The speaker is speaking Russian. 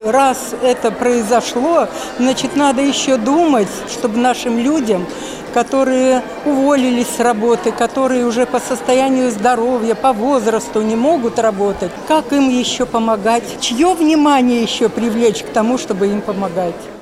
Раз это произошло, значит, надо еще думать, чтобы нашим людям, которые уволились с работы, которые уже по состоянию здоровья, по возрасту не могут работать, как им еще помогать, чье внимание еще привлечь к тому, чтобы им помогать.